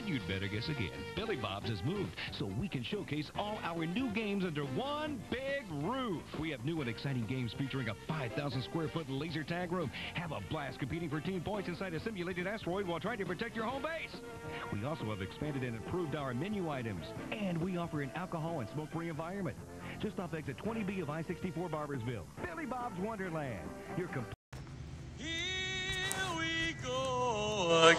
you'd better guess again. Billy Bob's has moved so we can showcase all our new games under one big roof. We have new and exciting games featuring a 5,000 square foot laser tag room. Have a blast competing for team points inside a simulated asteroid while trying to protect your home base. We also have expanded and improved our menu items. And we offer an alcohol and smoke-free environment. Just off exit 20B of I-64 Barbersville. Billy Bob's Wonderland. Your Here we go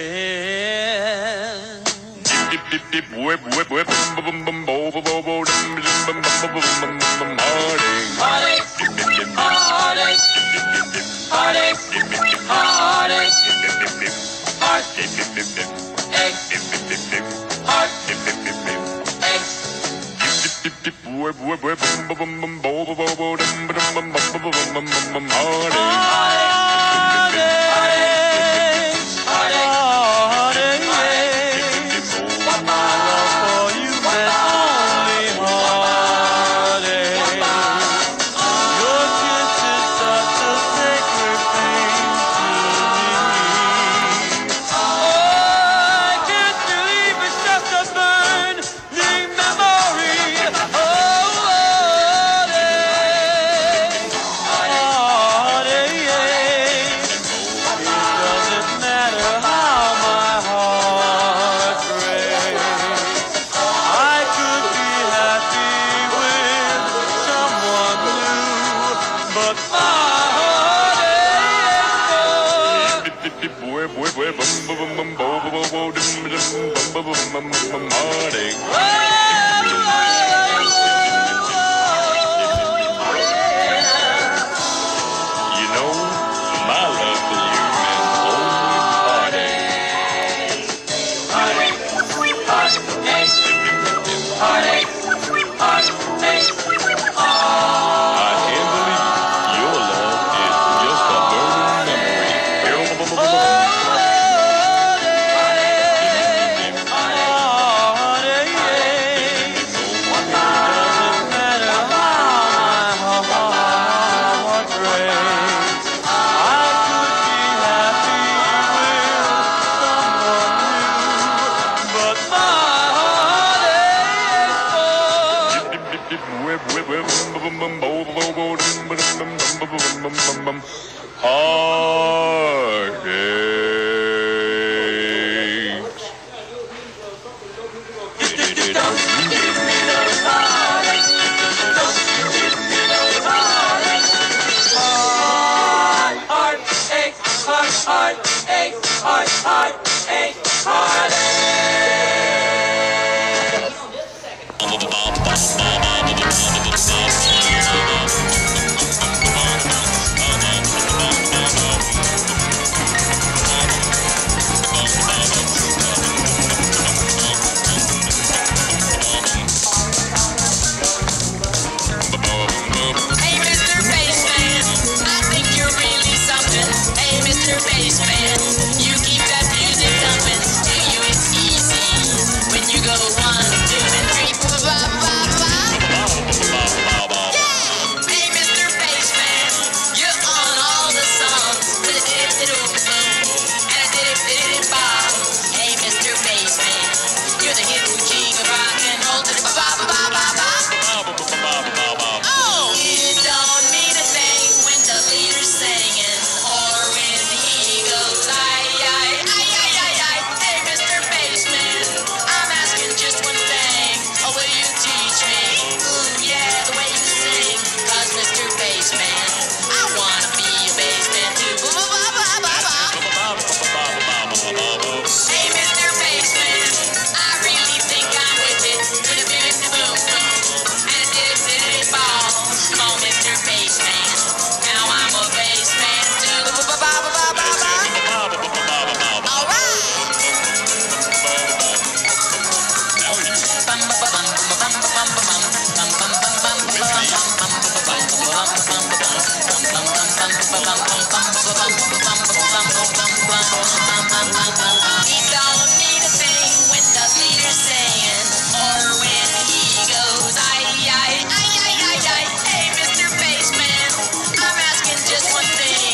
again. Dip, dip, dip, whip, whip, whip, bum, bum, bum, bo, bo, bo, bo, dum, dum, bum, bum, bum, bum, bum, heartache, heartache, heartache, heartache, heartache, whip, whip, whip, bum, bum, bum, bo, bo, bo, bo, dum, dum, bum, bum, bum, bum, bum, bum, heartache.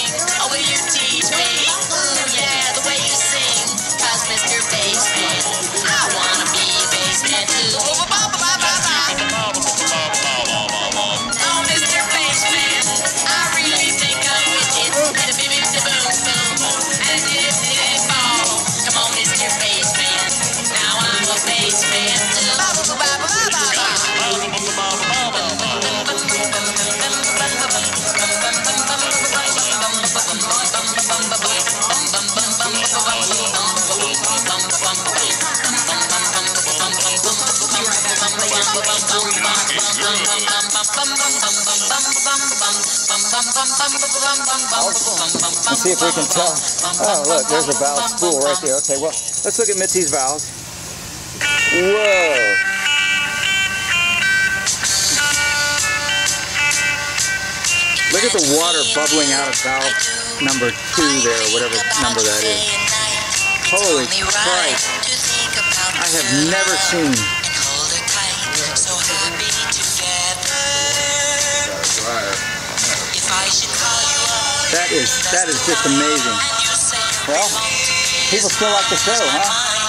Mr. Bassman. Let's see if we can tell. Oh, look, there's a valve spool right there. Okay, well, let's look at Mitzi's valves. Whoa. Look at the water bubbling out of valve number 2 there, whatever number that is. Holy Christ. I have never seen. That is just amazing. Well, people still like the show, huh?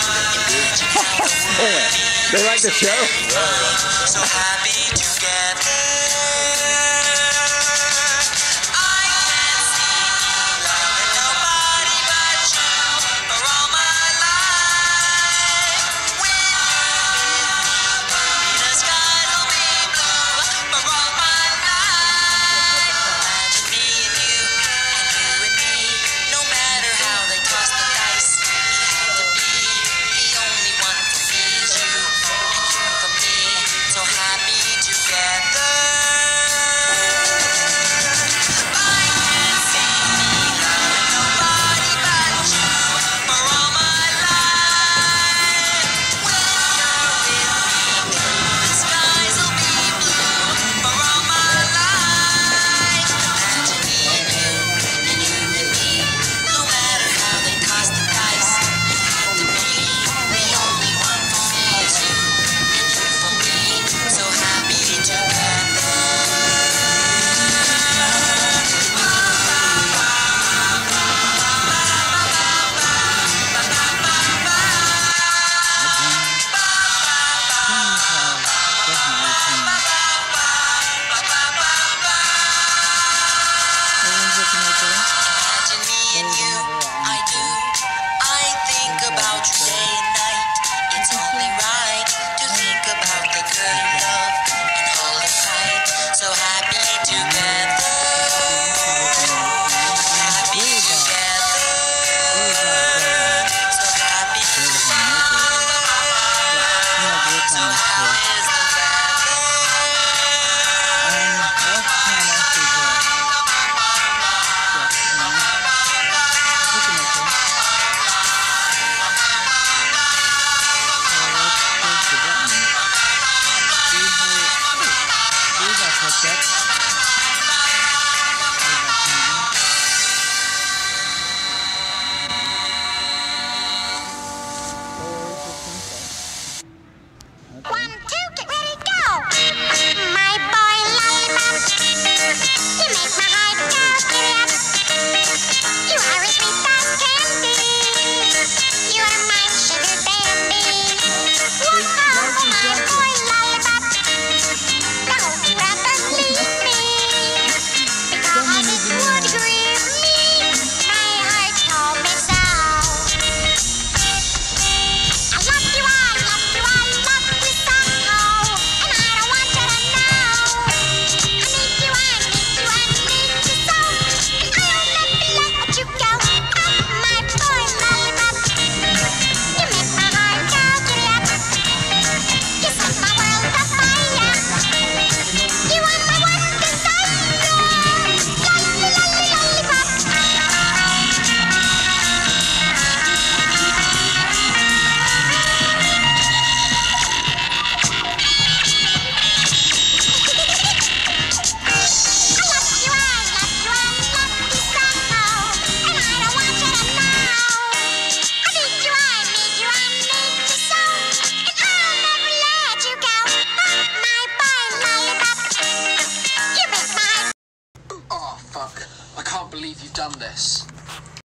They like the show? So happy together. So